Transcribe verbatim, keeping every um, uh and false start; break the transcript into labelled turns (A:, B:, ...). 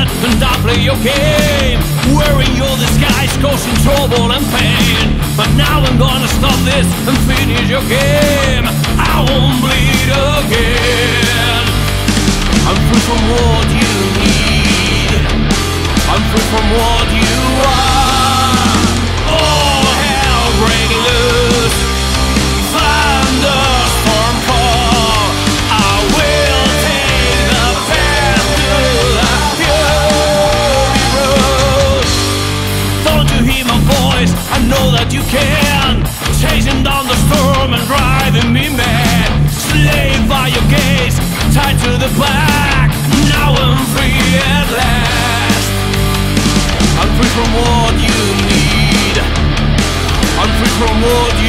A: and I play your game, wearing your disguise, causing trouble and pain. But now I'm gonna stop this and finish your game. I won't bleed again. I'm free from what you need. I'm free from what you are. Oh, hell breaking loose, thunderstorm call. I will take the path to the fury road. Don't you hear my voice? I know that you can. Chasing down the storm and driving me mad. Slave by your gaze, tied to the back. Now I'm free at last. I'm free from what you need. I'm free from what you